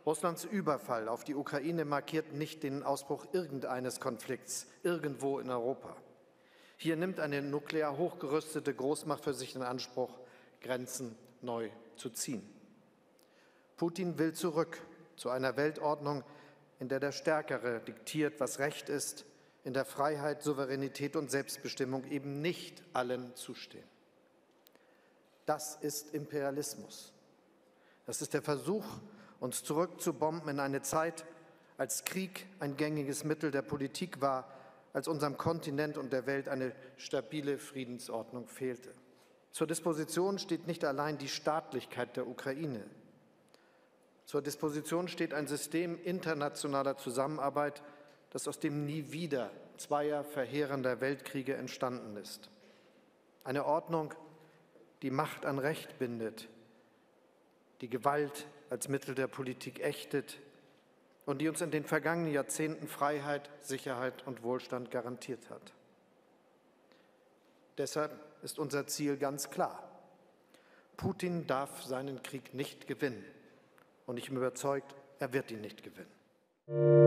Russlands Überfall auf die Ukraine markiert nicht den Ausbruch irgendeines Konflikts irgendwo in Europa. Hier nimmt eine nuklear hochgerüstete Großmacht für sich in Anspruch, Grenzen neu zu ziehen. Putin will zurück zu einer Weltordnung, in der der Stärkere diktiert, was Recht ist, in der Freiheit, Souveränität und Selbstbestimmung eben nicht allen zustehen. Das ist Imperialismus. Das ist der Versuch, uns zurückzubomben in eine Zeit, als Krieg ein gängiges Mittel der Politik war, als unserem Kontinent und der Welt eine stabile Friedensordnung fehlte. Zur Disposition steht nicht allein die Staatlichkeit der Ukraine. Zur Disposition steht ein System internationaler Zusammenarbeit, das aus dem Nie wieder zweier verheerender Weltkriege entstanden ist. Eine Ordnung, die Macht an Recht bindet, die Gewalt als Mittel der Politik ächtet und die uns in den vergangenen Jahrzehnten Freiheit, Sicherheit und Wohlstand garantiert hat. Deshalb ist unser Ziel ganz klar. Putin darf seinen Krieg nicht gewinnen. Und ich bin überzeugt, er wird ihn nicht gewinnen.